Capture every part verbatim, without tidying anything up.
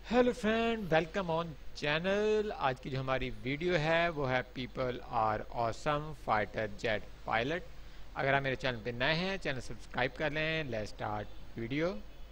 Hello friend, welcome on channel. आज की जो हमारी वीडियो है वो है people are awesome fighter jet pilot. अगर आप मेरे चैनल पे नए हैं, चैनल सब्सक्राइब कर लें। Let's start video.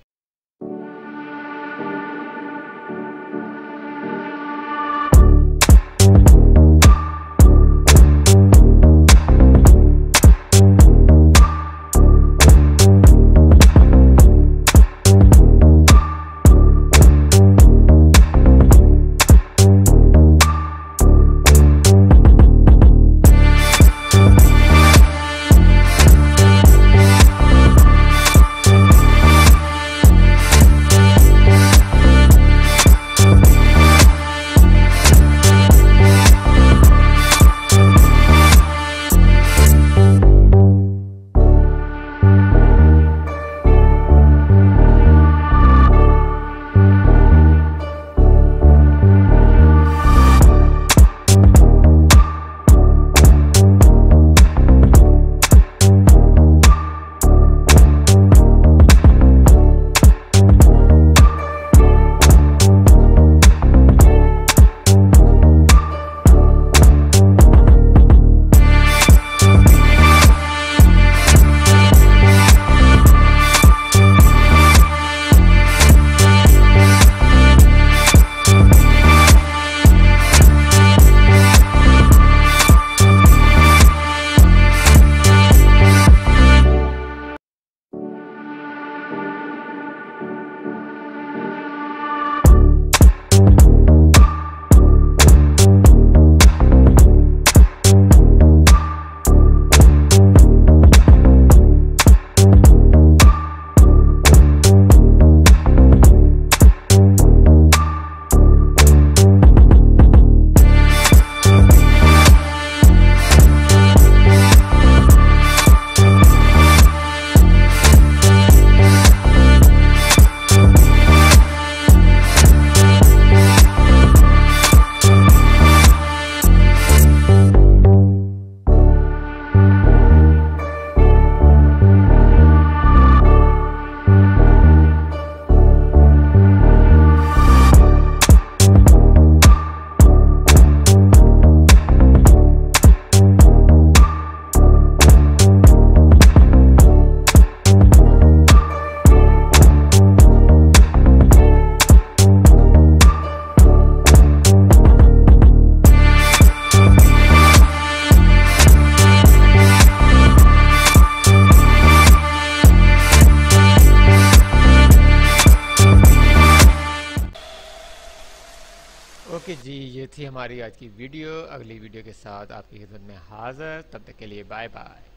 Okay ji, ये थी हमारी आज की वीडियो। अगली वीडियो के साथ आपकी खिदमत में हाजिर। तब तक के लिए बाय बाय।